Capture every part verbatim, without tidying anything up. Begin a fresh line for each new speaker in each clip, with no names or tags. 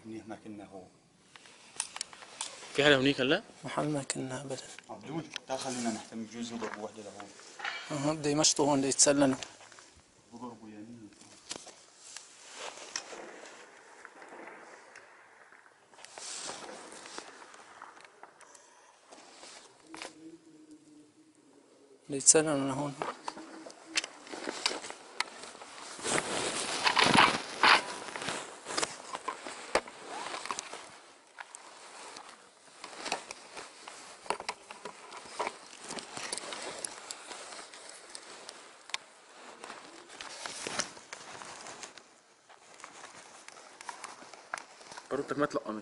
منيح ما كنا هون.
في حدا هونيك هلا؟
محل ما كنا ابدا.
عبدول تعال خلينا نحتمي بجوز يضربوا وحده لهون.
اها بده يمشطوا هون بده يتسللوا.
بضربوا يمين.
بده يتسللوا لهون.
باروتك ما تلقمت.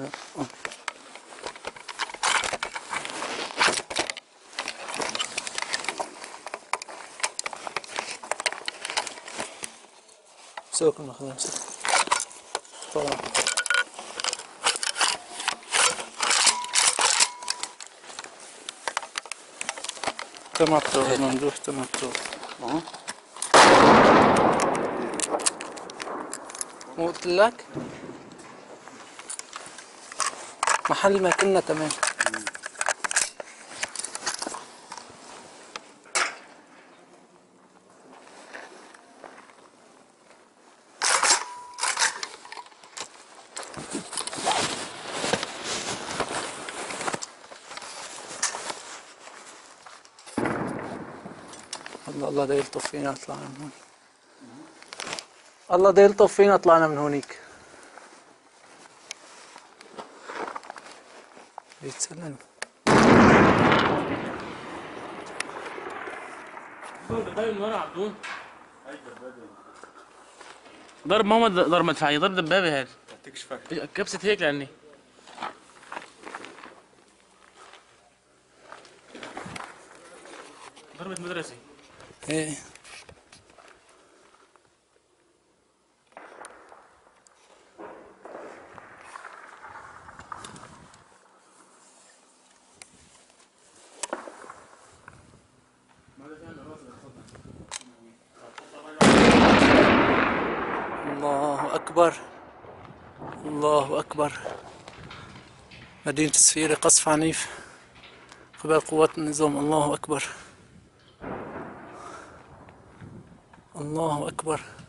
سوق المخزن سوق. طبعا. تمطر ممدوح تمطر.
اه
مو قلت لك؟ محل ما كنا تمام. الله الله ده يلطف فينا طلعنا من هون. الله ده يلطف فينا طلعنا من هونيك. بيتسللوا.
دبابة من ورا عبدون. ضرب ما هو ضرب مدفعية، ضرب دبابة هاد.
تكشفك.
كبست هيك لعني. ضربة مدرسة.
ايه الله أكبر الله أكبر. مدينة سفيرة قصف عنيف قبل قوات النظام. الله أكبر الله أكبر.